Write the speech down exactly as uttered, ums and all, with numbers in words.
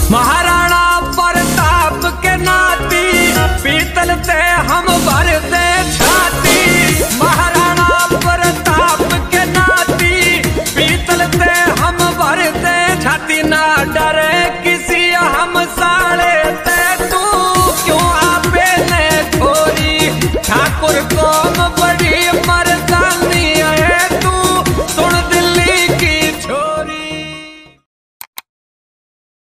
महाराणा प्रताप के नाती पीतल से हम भरते छाती। महाराणा प्रताप के नाती पीतल से हम भरते छाती। ना डरे किसी